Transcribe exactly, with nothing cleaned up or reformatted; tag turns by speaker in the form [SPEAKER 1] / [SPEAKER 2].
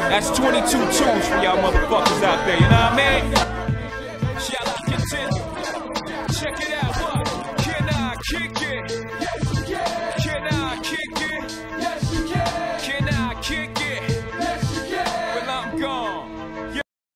[SPEAKER 1] That's twenty-two tunes for y'all motherfuckers out there, you know what I mean? Shall I continue? Check it out, what? Can I kick it?